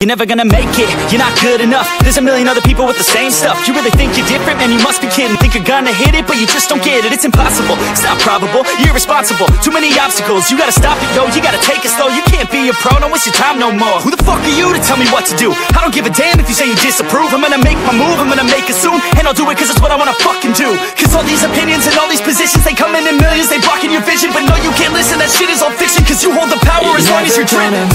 You're never gonna make it, you're not good enough. There's a million other people with the same stuff. You really think you're different? Man, you must be kidding. Think you're gonna hit it, but you just don't get it. It's impossible, it's not probable, you're irresponsible. Too many obstacles, you gotta stop it, yo. You gotta take it slow, you can't be a pro. Don't waste your time no more. Who the fuck are you to tell me what to do? I don't give a damn if you say you disapprove. I'm gonna make my move, I'm gonna make it soon. And I'll do it cause it's what I wanna fucking do. Cause all these opinions and all these positions, they come in millions, they blocking your vision. But no, you can't listen, that shit is all fiction. Cause you hold the power as long as you're dreaming.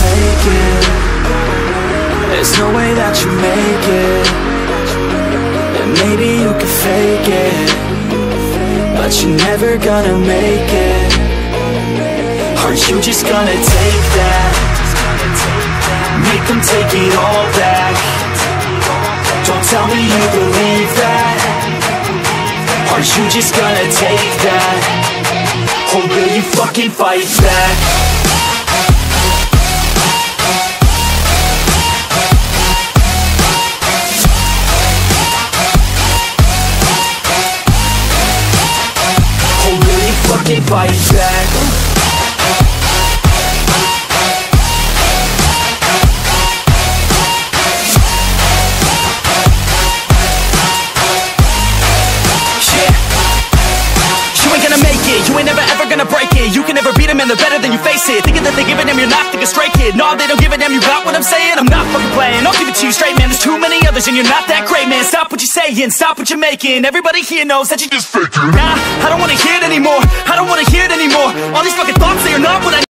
There's no way that you make it. And maybe you can fake it, but you're never gonna make it. Aren't you just gonna take that? Make them take it all back. Don't tell me you believe that. Aren't you just gonna take that? Or will you fucking fight back? Fucking fight back. You ain't gonna make it, you ain't never ever gonna break it. You can never beat them and they're better than you face it. Thinking that they give a damn, you're not thinking straight, kid. No, they don't give a damn, you got what I'm saying? I'm not fucking playing, I'll give it to you straight, man. There's too many others and you're not that great, man. Stop what you're saying, stop what you're making. Everybody here knows that you just faking. Nah, I don't wanna hear it anymore, I don't wanna hear it anymore. All these fucking thoughts, they are not what I